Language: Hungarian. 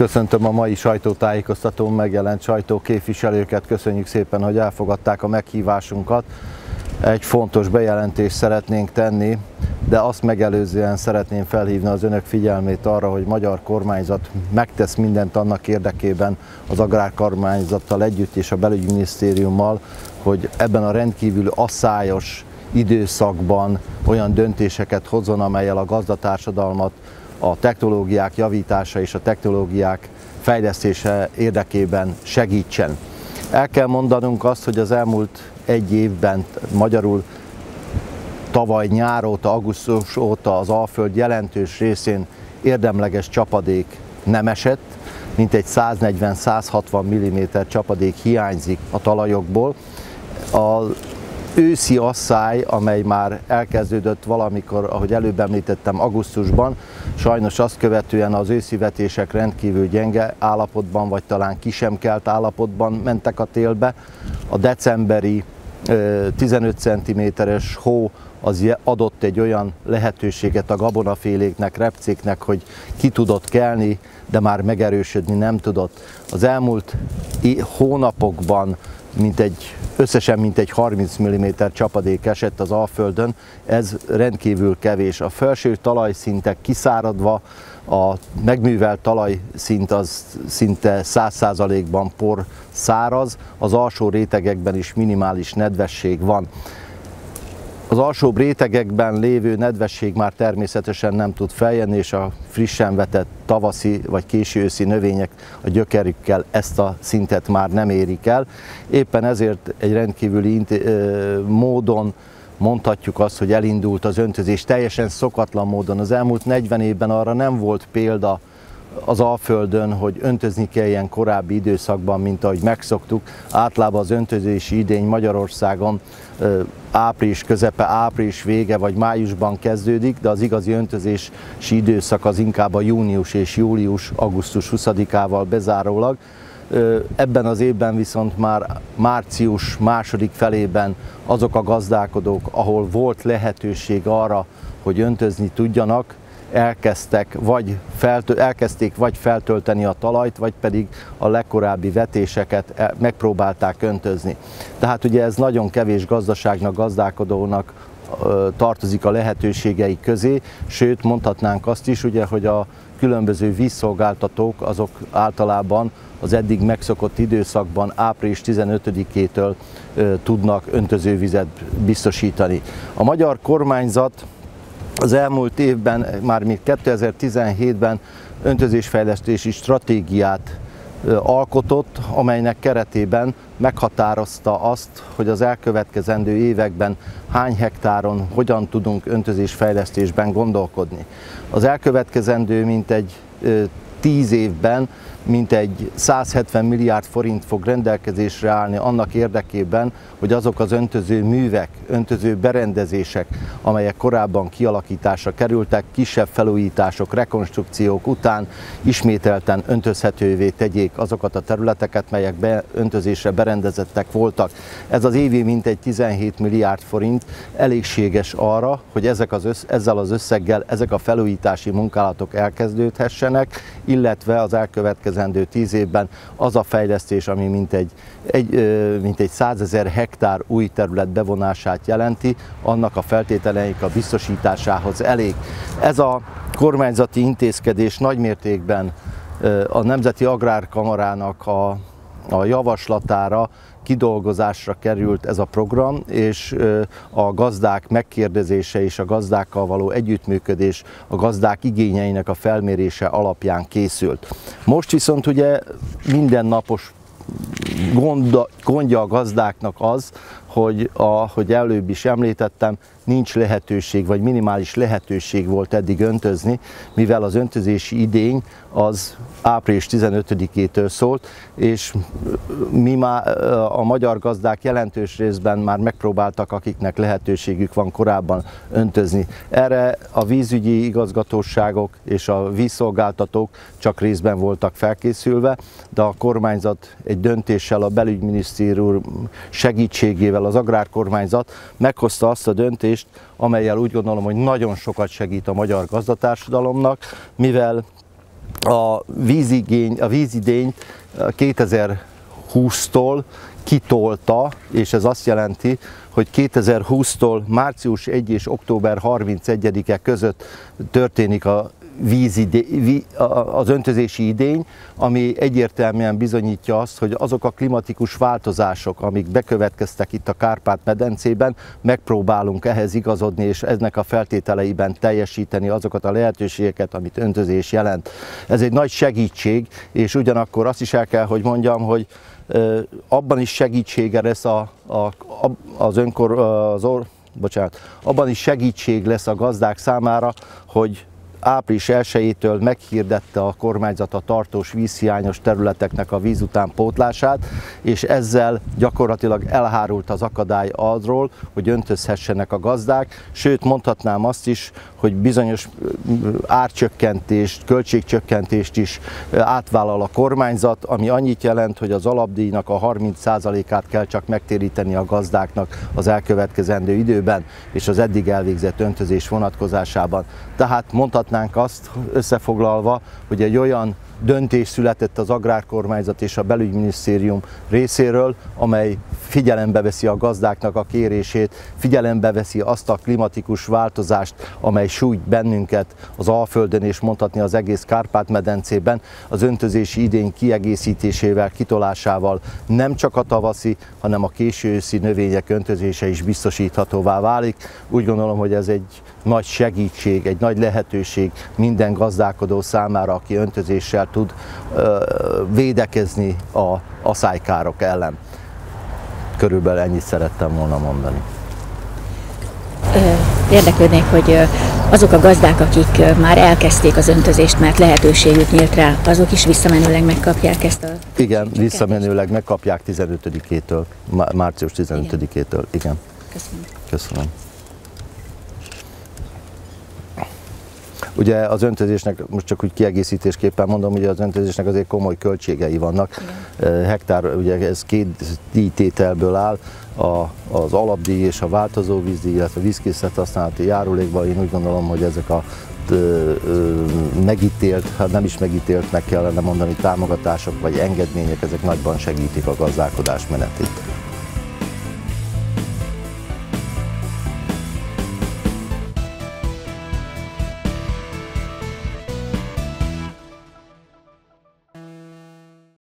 Köszöntöm a mai sajtótájékoztatón megjelent sajtóképviselőket, köszönjük szépen, hogy elfogadták a meghívásunkat. Egy fontos bejelentést szeretnénk tenni, de azt megelőzően szeretném felhívni az önök figyelmét arra, hogy magyar kormányzat megtesz mindent annak érdekében az agrárkormányzattal együtt és a belügyminisztériummal, hogy ebben a rendkívül asszályos időszakban olyan döntéseket hozzon, amellyel a gazdatársadalmat a technológiák javítása és a technológiák fejlesztése érdekében segítsen. El kell mondanunk azt, hogy az elmúlt egy évben, magyarul tavaly nyár óta, augusztus óta az Alföld jelentős részén érdemleges csapadék nem esett, mintegy 140-160 mm csapadék hiányzik a talajokból. Az őszi asszály, amely már elkezdődött valamikor, ahogy előbb említettem, augusztusban, sajnos azt követően az őszi vetések rendkívül gyenge állapotban, vagy talán ki sem kelt állapotban mentek a télbe. A decemberi 15 cm-es hó az adott egy olyan lehetőséget a gabonaféléknek, repcéknek, hogy ki tudott kelni, de már megerősödni nem tudott. Az elmúlt hónapokban összesen mintegy 30 mm csapadék esett az Alföldön, ez rendkívül kevés. A felső talajszintek kiszáradva, a megművelt talajszint az szinte 100%-ban por száraz, az alsó rétegekben is minimális nedvesség van. Az alsóbb rétegekben lévő nedvesség már természetesen nem tud feljönni, és a frissen vetett tavaszi vagy késő őszi növények a gyökerükkel ezt a szintet már nem érik el. Éppen ezért egy rendkívüli módon mondhatjuk azt, hogy elindult az öntözés, teljesen szokatlan módon. Az elmúlt 40 évben arra nem volt példa az Alföldön, hogy öntözni kelljen korábbi időszakban, mint ahogy megszoktuk. Általában az öntözési idény Magyarországon április közepe, április vége vagy májusban kezdődik, de az igazi öntözési időszak az inkább a június és július, augusztus 20-ával bezárólag. Ebben az évben viszont már március második felében azok a gazdálkodók, ahol volt lehetőség arra, hogy öntözni tudjanak, elkezdték vagy feltölteni a talajt, vagy pedig a legkorábbi vetéseket megpróbálták öntözni. Tehát ugye ez nagyon kevés gazdaságnak, gazdálkodónak tartozik a lehetőségei közé, sőt mondhatnánk azt is, ugye, hogy a különböző vízszolgáltatók azok általában az eddig megszokott időszakban április 15-től tudnak öntözővizet biztosítani. A magyar kormányzat az elmúlt évben, már még 2017-ben öntözésfejlesztési stratégiát alkotott, amelynek keretében meghatározta azt, hogy az elkövetkezendő években hány hektáron hogyan tudunk öntözésfejlesztésben gondolkodni. Az elkövetkezendő mintegy 10 évben mintegy 170 milliárd forint fog rendelkezésre állni annak érdekében, hogy azok az öntöző művek, öntöző berendezések, amelyek korábban kialakításra kerültek, kisebb felújítások, rekonstrukciók után ismételten öntözhetővé tegyék azokat a területeket, melyek öntözésre berendezettek voltak. Ez az évi mintegy 17 milliárd forint elégséges arra, hogy ezzel az összeggel ezek a felújítási munkálatok elkezdődhessenek, illetve az elkövetkezendő 10 évben az a fejlesztés, ami mintegy 100 000 hektár új terület bevonását jelenti, annak a feltételeinek a biztosításához elég. Ez a kormányzati intézkedés nagymértékben a Nemzeti Agrárkamarának a javaslatára kidolgozásra került ez a program, és a gazdák megkérdezése és a gazdákkal való együttműködés, a gazdák igényeinek a felmérése alapján készült. Most viszont ugye mindennapos gondja a gazdáknak az, hogy ahogy előbb is említettem, nincs lehetőség, vagy minimális lehetőség volt eddig öntözni, mivel az öntözési idény az április 15-től szólt, és a magyar gazdák jelentős részben már megpróbáltak, akiknek lehetőségük van korábban öntözni. Erre a vízügyi igazgatóságok és a vízszolgáltatók csak részben voltak felkészülve, de a kormányzat egy döntéssel, a belügyminisztérium segítségével, az agrárkormányzat meghozta azt a döntést, amellyel úgy gondolom, hogy nagyon sokat segít a magyar gazdatársadalomnak, mivel a vízidényt 2020-tól kitolta, és ez azt jelenti, hogy 2020-tól március 1 és október 31-e között történik az öntözési idény, ami egyértelműen bizonyítja azt, hogy azok a klimatikus változások, amik bekövetkeztek itt a Kárpát-medencében, megpróbálunk ehhez igazodni, és eznek a feltételeiben teljesíteni azokat a lehetőségeket, amit öntözés jelent. Ez egy nagy segítség, és ugyanakkor azt is el kell, hogy mondjam, hogy abban is segítsége lesz abban is segítség lesz a gazdák számára, hogy április 1-től meghirdette a kormányzat a tartós vízhiányos területeknek a vízutánpótlását, és ezzel gyakorlatilag elhárult az akadály arról, hogy öntözhessenek a gazdák, sőt mondhatnám azt is, hogy bizonyos árcsökkentést, költségcsökkentést is átvállal a kormányzat, ami annyit jelent, hogy az alapdíjnak a 30%-át kell csak megtéríteni a gazdáknak az elkövetkezendő időben, és az eddig elvégzett öntözés vonatkozásában. Tehát mondhatnánk azt összefoglalva, hogy egy olyan döntés született az Agrárkormányzat és a Belügyminisztérium részéről, amely figyelembe veszi a gazdáknak a kérését, figyelembe veszi azt a klimatikus változást, amely sújt bennünket az Alföldön és mondhatni az egész Kárpát-medencében, az öntözési idény kiegészítésével, kitolásával nem csak a tavaszi, hanem a késő őszi növények öntözése is biztosíthatóvá válik. Úgy gondolom, hogy ez egy nagy segítség, egy nagy lehetőség minden gazdálkodó számára, aki öntözéssel tud védekezni a aszálykárok ellen. Körülbelül ennyit szerettem volna mondani. Érdeklődnék, hogy azok a gazdák, akik már elkezdték az öntözést, mert lehetőségük nyílt rá, azok is visszamenőleg megkapják ezt a... Igen, visszamenőleg megkapják 15-től, március 15-től. Igen. Köszönöm. Köszönöm. Ugye az öntözésnek, most csak úgy kiegészítésképpen mondom, hogy az öntözésnek azért komoly költségei vannak. Igen. Hektár, ugye ez 2 díjtételből áll, az alapdíj és a változóvízdíj, illetve a vízkészlet használati járulékban. Én úgy gondolom, hogy ezek a megítélt, hát nem is megítéltnek kellene mondani, támogatások vagy engedmények, ezek nagyban segítik a gazdálkodás menetét.